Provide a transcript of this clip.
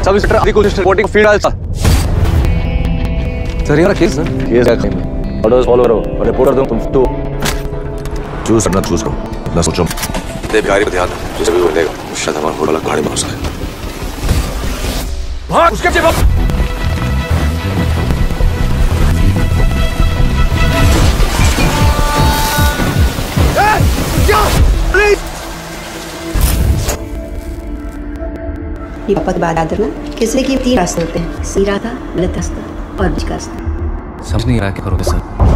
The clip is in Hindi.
सब इंस्पेक्टर आदि कोशिश रिपोर्टिंग फील्ड आया सर। यार केस है ऑर्डर्स फॉलो करो और रिपोर्ट कर दो। तुम तो चूज करो ना सोचो। दे बिहारी पे ध्यान दो, जिसे भी वो देगा शायद हमारा होटल गाड़ी में हो सके। भाग उसके पीछे भाग। ये पापा की बात याद रखना, किसी की 3 रास्ते होते हैं, सीधा रास्ता, गलत रास्ता और बीच का रास्ता। समझ नहीं आ रहा क्या करोगे सर।